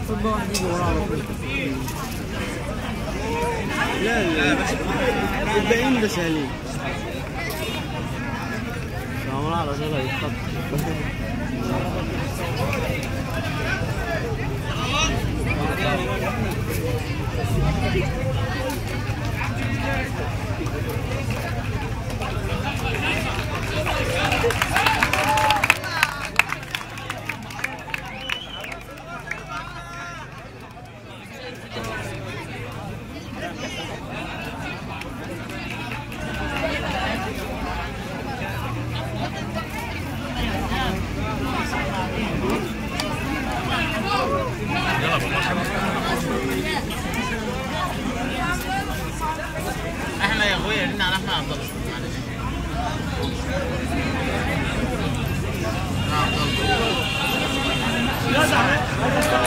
صب واحد يجي وراه على طول. لا لا بس الباقيين ده سهلين. عمرها على طول هيتخط. احنا يا اخويا لنا على احمد عبد الله معلش.